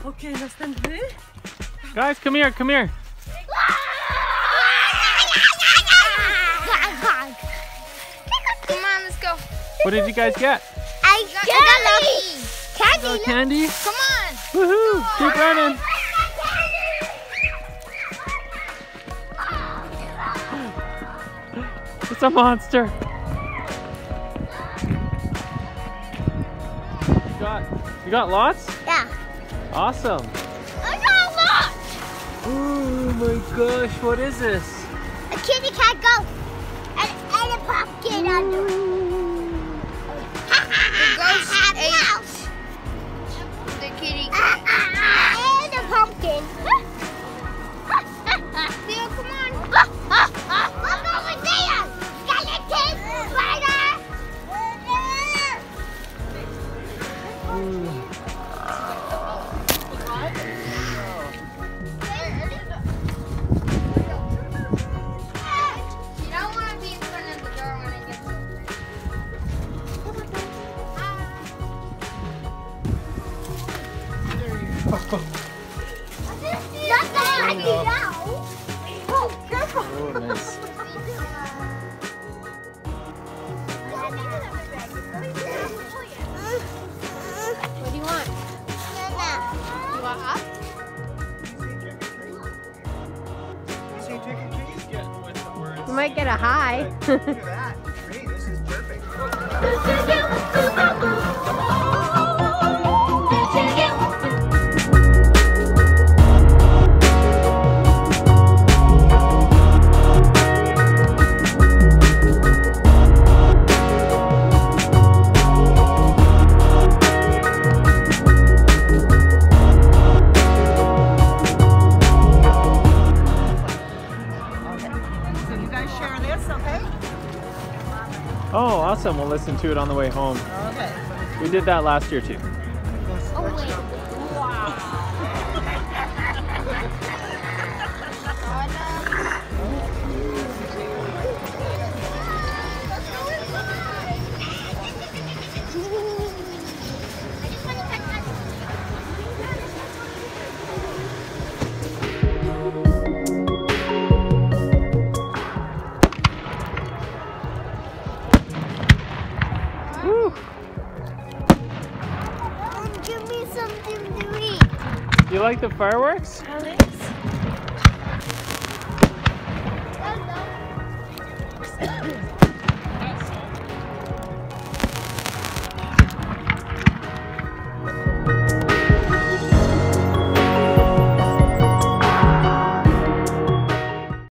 Ok, następny. Guys, come here, come here. Come on, let's go. What did you guys get? I got candy. Candy? Come on. Woohoo! Keep running. It's a monster. You got lots? Yeah. Awesome. I got lots. Oh my gosh, what is this? A kitty cat goat and a pumpkin under. The ghost ate the kitty cat. And a pumpkin. Theo, come on. Look over there. Skeleton, spider. You don't want to be in front of the door when it gets Oh, nice. What do you want? You want up? You might get a high. Look at that. Great, this is perfect. So you guys share this, okay? Oh, awesome. We'll listen to it on the way home. Okay. We did that last year too. Oh, wait. Woo. Give me something to eat. You like the fireworks? Alex?